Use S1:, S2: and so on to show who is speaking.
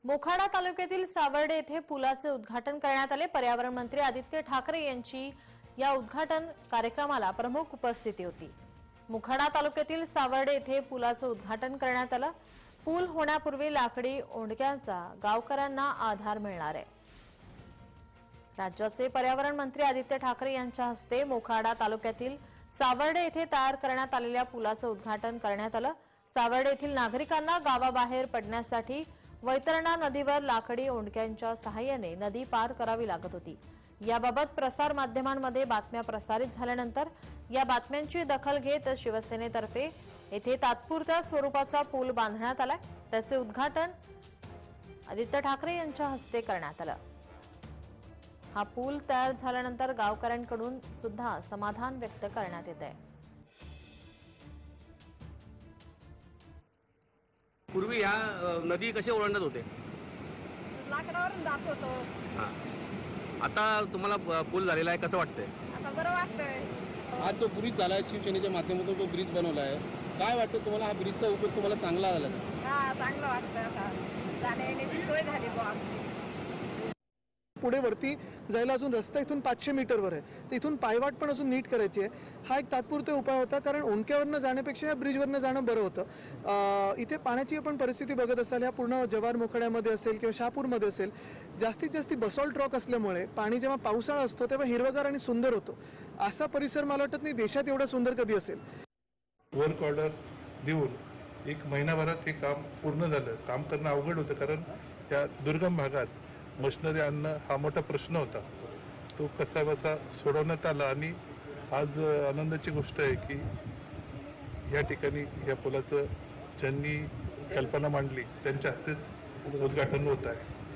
S1: मोखाडा तालुक्यातील सावर्डे येथे पुलाचे उद्घाटन करण्यात आले। पर्यावरण मंत्री आदित्य ठाकरे यांची या उद्घाटन कार्यक्रमाला प्रमुख उपस्थिती होती। मोखाडा तालुक्यातील सावर्डे येथे पुलाचे उद्घाटन करण्यात आले। पूल होण्यापूर्वी लाकडी ओंडक्यांचा गावकऱ्यांना आधार मिळणार आहे। राज्याचे पर्यावरण मंत्री आदित्य ठाकरे यांच्या हस्ते मोखाडा तालुक्यातील सावर्डे येथे तयार करण्यात आलेल्या पुलाचे उद्घाटन करण्यात आले। सावर्डे येथील नागरिकांना गावाबाहेर पडण्यासाठी वैतरणा नदीवर लाकडी ओंडक्यांच्या सहाय्याने नदी पार करावी लागत होती। याबाबत प्रसार माध्यमांमध्ये बातम्या प्रसारित झाल्यानंतर या बातम्यांची दखल घेत शिवसेनेतर्फे येथे तात्पुरत्या स्वरूपाचा पूल बांधण्यात आलाय। त्याचे उद्घाटन आदित्य ठाकरे यांच्या हस्ते करण्यात आले। हा पूल तयार झाल्यानंतर गावकऱ्यांकडून सुद्धा समाधान व्यक्त करण्यात येत आहे।
S2: पूर्वी या नदी कसे ओलांडत होते?
S3: लाकडावरून जात होतो।
S2: आता तुम्हाला पूल झालेला आहे, कसं वाटतंय?
S3: आता बरं वाटतंय।
S4: आज जो ब्रिज झाला शिवसेनेच्या माध्यमातून जो ब्रिज बनवला आहे, काय वाटतं तुम्हाला? हा ब्रिजचा उपयोग तुम्हाला चांगला झाला का?
S3: हा, चांगलं वाटतंय। आता जाण्यायेण्याची सोय झाली बुवा।
S5: पुढे वरती जायला अजून रस्ता इथून 500 मीटरवर आहे, तर इथून पायवाट पण अजून नीट करायची आहे। हा एक तात्पुरता उपाय होता, कारण ओंडक्यावरनं जाण्यापेक्षा या ब्रिजवरनं जाणं बरं होतं। इथे पाण्याची आपण परिस्थिती बघत असाल, या पूर्ण जव्हार मोखाड्यामध्ये असेल किंवा शहापूरमध्ये असेल, जास्तीत जास्त बसॉल्ट रॉक असल्यामुळे पाणी जेव्हा पावसाळा असतो तेव्हा हिरवगार आणि सुंदर होतो। असा परिसर मला वाटत नाही देशात एवढा सुंदर कधी असेल।
S6: वर्क ऑर्डर देऊन 1 महिनाभरात हे काम पूर्ण झालं। काम करणं अवघड होतं, कारण त्या दुर्गम भागात मशिनरी आणणं हा मोठा प्रश्न होता। तो कसा बसा सोडवण्यात आला आणि आज आनंदाची गोष्ट आहे की या ठिकाणी या पुलाचं ज्यांनी कल्पना मांडली त्यांच्या हस्तेच उद्घाटन होत आहे।